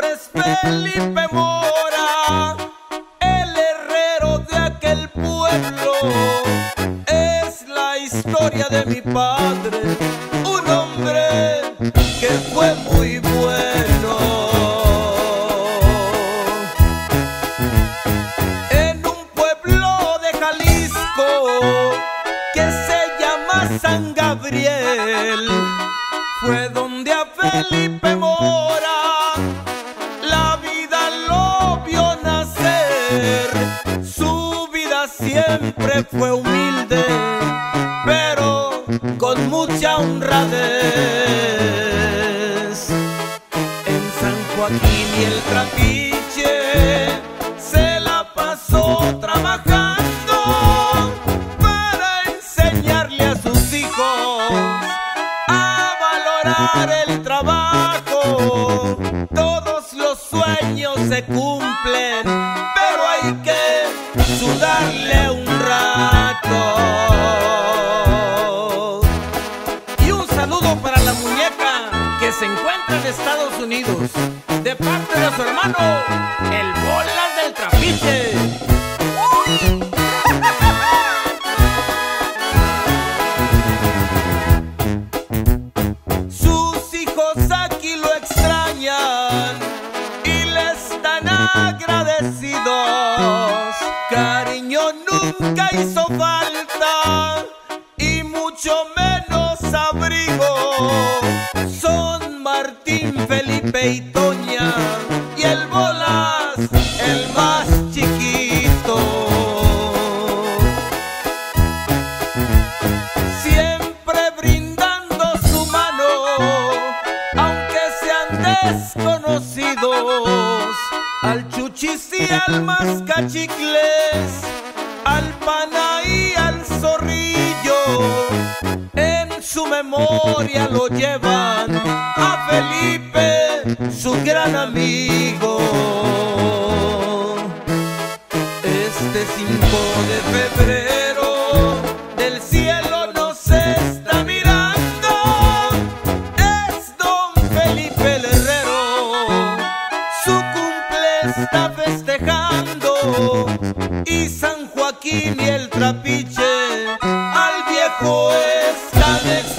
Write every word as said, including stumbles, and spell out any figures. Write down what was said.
es Felipe Mora, el herrero de aquel pueblo. Es la historia de mi padre, un hombre que fue muy bueno. En un pueblo de Jalisco que se llama San Gabriel, fue donde a Felipe Mora la vida lo vio nacer. Su vida siempre fue humilde, pero con mucha honradez. En San Joaquín y el Trapiche se la pasó trabajando para enseñarle a sus hijos a valorar el trabajo. Todos los sueños se cumplen, pero hay que sudarle un rato. Y un saludo para la muñeca que se encuentra en Estados Unidos, de parte de su hermano, el Bolas del Trapiche. Sus hijos aquí lo extrañan y le están agradecidos. Cariño nunca hizo falta y mucho menos abrigo. Son Martín, Felipe y Toña, y el Bolas, el más chiquito. Siempre brindando su mano, aunque sean desconocidos, al Chuchis y al Mascachicles, al Pana y al Zorrillo. En su memoria lo llevan a Felipe, su gran amigo. Este cinco de febrero del cielo nos está mirando. Es don Felipe el herrero, su cumple está festejando. Y San Joaquín y el Trapiche al viejo están